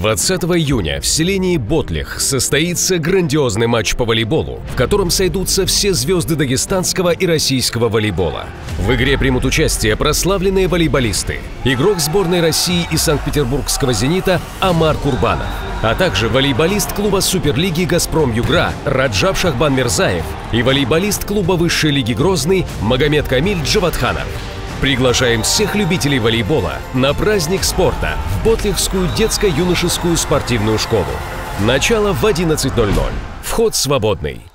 20 июня в селении Ботлих состоится грандиозный матч по волейболу, в котором сойдутся все звезды дагестанского и российского волейбола. В игре примут участие прославленные волейболисты, игрок сборной России и Санкт-Петербургского «Зенита» Амар Курбанов, а также волейболист клуба Суперлиги «Газпром-Югра» Раджаб Шахбан-Мирзаев и волейболист клуба Высшей лиги «Грозный» Магомед Камиль Джаватханов. Приглашаем всех любителей волейбола на праздник спорта в Ботлихскую детско-юношескую спортивную школу. Начало в 11:00. Вход свободный.